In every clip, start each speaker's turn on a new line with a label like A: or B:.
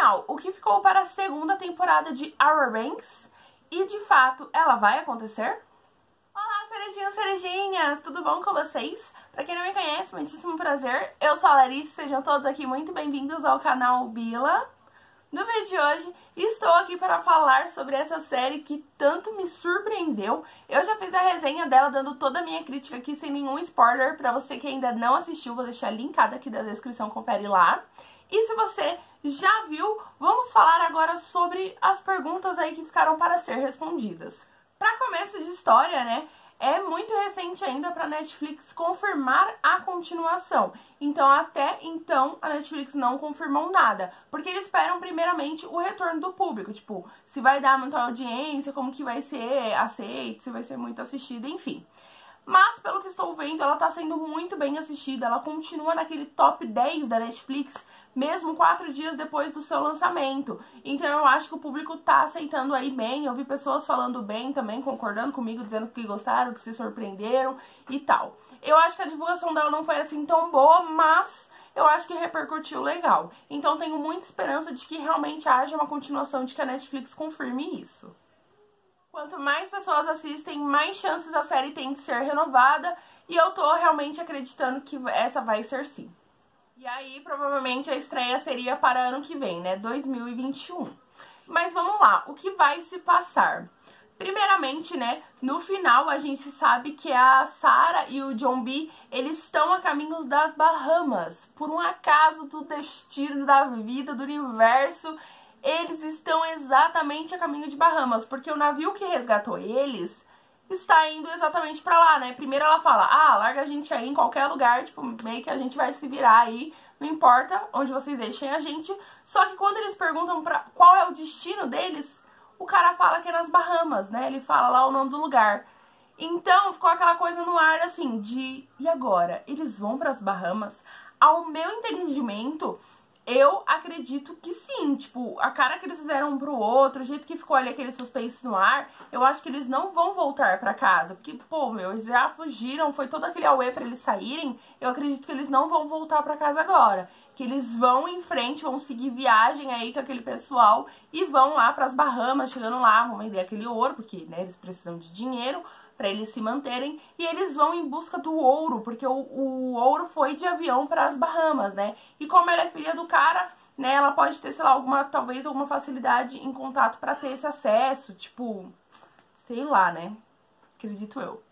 A: Afinal, o que ficou para a segunda temporada de Outer Banks? E de fato, ela vai acontecer? Olá, cerejinhas, cerejinhas! Tudo bom com vocês? Pra quem não me conhece, muitíssimo prazer. Eu sou a Larissa, sejam todos aqui muito bem-vindos ao canal Bila. No vídeo de hoje, estou aqui para falar sobre essa série que tanto me surpreendeu. Eu já fiz a resenha dela, dando toda a minha crítica aqui, sem nenhum spoiler. Pra você que ainda não assistiu, vou deixar linkado aqui na descrição, confere lá. E se você já viu, vamos falar agora sobre as perguntas aí que ficaram para ser respondidas. Para começo de história, né, é muito recente ainda para a Netflix confirmar a continuação. Então, até então, a Netflix não confirmou nada. Porque eles esperam, primeiramente, o retorno do público. Tipo, se vai dar muita audiência, como que vai ser aceito, se vai ser muito assistida, enfim. Mas, pelo que estou vendo, ela tá sendo muito bem assistida. Ela continua naquele top 10 da Netflix, mesmo 4 dias depois do seu lançamento. Então eu acho que o público tá aceitando aí bem. Eu vi pessoas falando bem também, concordando comigo, dizendo que gostaram, que se surpreenderam e tal. Eu acho que a divulgação dela não foi assim tão boa, mas eu acho que repercutiu legal. Então tenho muita esperança de que realmente haja uma continuação, de que a Netflix confirme isso. Quanto mais pessoas assistem, mais chances a série tem de ser renovada. E eu tô realmente acreditando que essa vai ser sim. E aí, provavelmente, a estreia seria para ano que vem, né? 2021. Mas vamos lá, o que vai se passar? Primeiramente, né, no final a gente sabe que a Sarah e o John B, eles estão a caminho das Bahamas. Por um acaso do destino, da vida, do universo, eles estão exatamente a caminho de Bahamas. Porque o navio que resgatou eles está indo exatamente pra lá, né? Primeiro ela fala, larga a gente aí em qualquer lugar, tipo, meio que a gente vai se virar aí, não importa onde vocês deixem a gente. Só que quando eles perguntam qual é o destino deles, o cara fala que é nas Bahamas, né? Ele fala lá o nome do lugar. Então ficou aquela coisa no ar assim, e agora? Eles vão pras Bahamas? Ao meu entendimento, eu acredito que sim, tipo, a cara que eles fizeram um pro outro, o jeito que ficou ali aquele suspense no ar, eu acho que eles não vão voltar pra casa, porque, pô, eles já fugiram, foi todo aquele auê pra eles saírem, eu acredito que eles não vão voltar pra casa agora, que eles vão em frente, vão seguir viagem aí com aquele pessoal e vão lá pras Bahamas, chegando lá, vão vender aquele ouro, porque, né, eles precisam de dinheiro para eles se manterem, e eles vão em busca do ouro, porque o ouro foi de avião para as Bahamas, né? E como ela é filha do cara, né, ela pode ter, sei lá, talvez alguma facilidade em contato para ter esse acesso, tipo, sei lá, né? Acredito eu.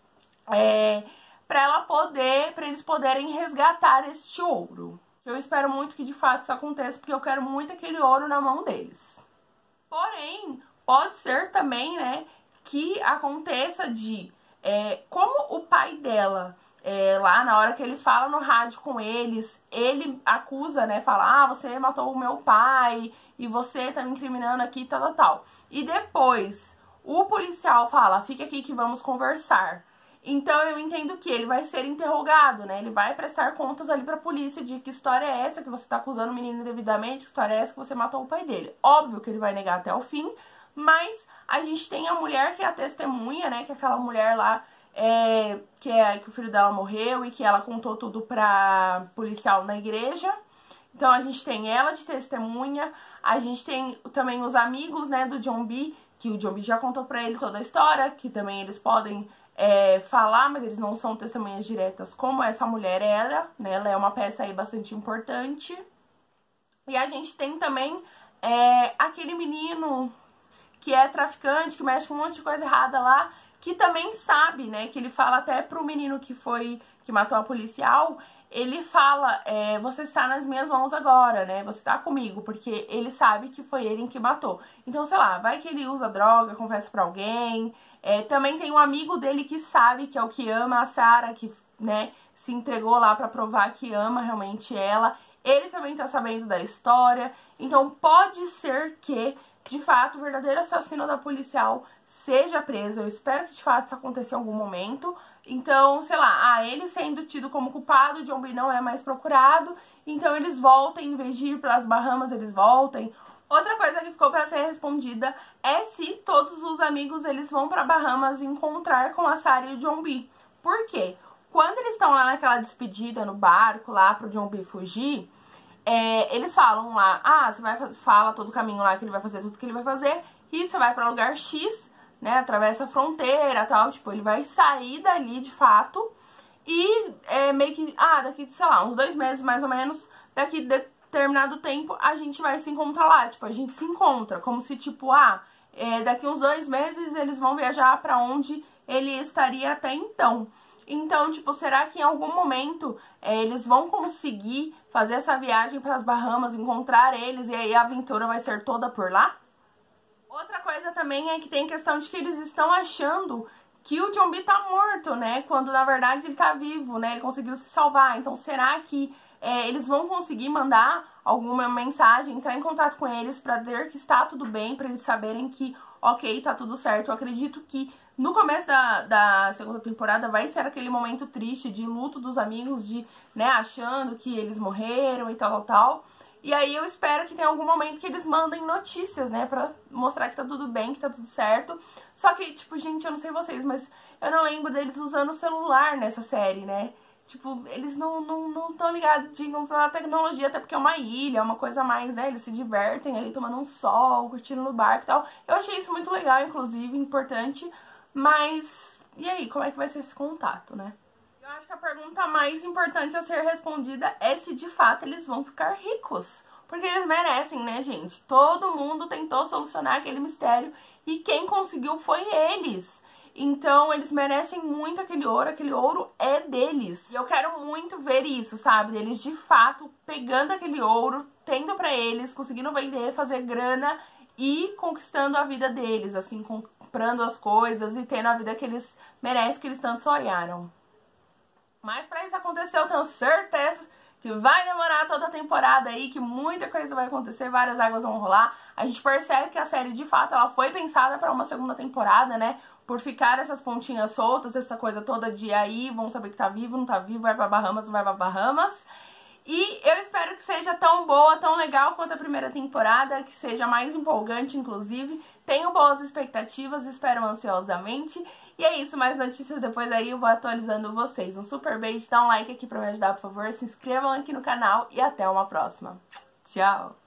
A: Para eles poderem resgatar este ouro. Eu espero muito que de fato isso aconteça, porque eu quero muito aquele ouro na mão deles. Porém, pode ser também, né, que aconteça como o pai dela, lá na hora que ele fala no rádio com eles, ele acusa, né, fala, você matou o meu pai, e você tá me incriminando aqui, tal. E depois, o policial fala, fica aqui que vamos conversar. Então eu entendo que ele vai ser interrogado, né, ele vai prestar contas ali pra polícia de que história é essa, que você tá acusando o menino indevidamente, que história é essa que você matou o pai dele. Óbvio que ele vai negar até o fim, mas a gente tem a mulher que é a testemunha, né, que é aquela mulher lá, que o filho dela morreu e que ela contou tudo pra policial na igreja. Então a gente tem ela de testemunha, a gente tem também os amigos, né, do John B, que o John B já contou pra ele toda a história, que também eles podem falar, mas eles não são testemunhas diretas como essa mulher era, né, ela é uma peça aí bastante importante. E a gente tem também aquele menino que é traficante, que mexe com um monte de coisa errada lá, que também sabe, né, que ele fala até pro menino que matou a policial, ele fala, você está nas minhas mãos agora, né, você tá comigo, porque ele sabe que foi ele que matou. Então, sei lá, vai que ele usa droga, confessa pra alguém. Também tem um amigo dele que sabe, que é o que ama a Sarah, que, né, se entregou lá pra provar que ama realmente ela. Ele também tá sabendo da história, então pode ser que de fato, o verdadeiro assassino da policial seja preso. Eu espero que de fato isso aconteça em algum momento. Então, sei lá, ele sendo tido como culpado, John B não é mais procurado. Então eles voltem, em vez de ir para as Bahamas, eles voltem. Outra coisa que ficou para ser respondida é se todos os amigos eles vão para Bahamas encontrar com a Sarah e o John B. Por quê? Quando eles estão lá naquela despedida no barco lá pro John B fugir, eles falam lá, você fala todo o caminho lá que ele vai fazer, tudo que ele vai fazer, e você vai para lugar X, né, atravessa a fronteira e tal, tipo, ele vai sair dali de fato, e meio que, daqui, sei lá, uns 2 meses mais ou menos, daqui determinado tempo, a gente vai se encontrar lá, tipo, a gente se encontra, como se, tipo, daqui uns 2 meses eles vão viajar pra onde ele estaria até então. Então, tipo, será que em algum momento eles vão conseguir fazer essa viagem para as Bahamas, encontrar eles e aí a aventura vai ser toda por lá? Outra coisa também é que tem questão de que eles estão achando que o John B tá morto, né? Quando na verdade ele tá vivo, né? Ele conseguiu se salvar. Então, será que eles vão conseguir mandar alguma mensagem, entrar em contato com eles pra dizer que está tudo bem, pra eles saberem que, ok, tá tudo certo? Eu acredito que no começo da segunda temporada vai ser aquele momento triste de luto dos amigos, de, né, achando que eles morreram e tal. E aí eu espero que tenha algum momento que eles mandem notícias, né, pra mostrar que tá tudo bem, que tá tudo certo. Só que, tipo, gente, eu não sei vocês, mas eu não lembro deles usando o celular nessa série, né? Tipo, eles não tão ligadinhos na tecnologia, até porque é uma ilha, é uma coisa mais, né? Eles se divertem ali tomando um sol, curtindo no barco e tal. Eu achei isso muito legal, inclusive, importante. Mas, e aí, como é que vai ser esse contato, né? Eu acho que a pergunta mais importante a ser respondida é se de fato eles vão ficar ricos. Porque eles merecem, né, gente? Todo mundo tentou solucionar aquele mistério e quem conseguiu foi eles. Então, eles merecem muito aquele ouro é deles. E eu quero muito ver isso, sabe? Eles, de fato, pegando aquele ouro, tendo pra eles, conseguindo vender, fazer grana e conquistando a vida deles, assim, comprando as coisas e tendo a vida que eles merecem, que eles tanto sonharam. Mas pra isso acontecer, eu tenho certeza que vai demorar toda a temporada aí, que muita coisa vai acontecer, várias águas vão rolar. A gente percebe que a série, de fato, ela foi pensada pra uma segunda temporada, né? Por ficar essas pontinhas soltas, essa coisa toda de aí, vamos saber que tá vivo, não tá vivo, vai pra Bahamas, não vai pra Bahamas. E eu espero que seja tão boa, tão legal quanto a primeira temporada, que seja mais empolgante, inclusive. Tenho boas expectativas, espero ansiosamente. E é isso, mais notícias depois aí eu vou atualizando vocês. Um super beijo, dá um like aqui pra me ajudar, por favor. Se inscrevam aqui no canal e até uma próxima. Tchau!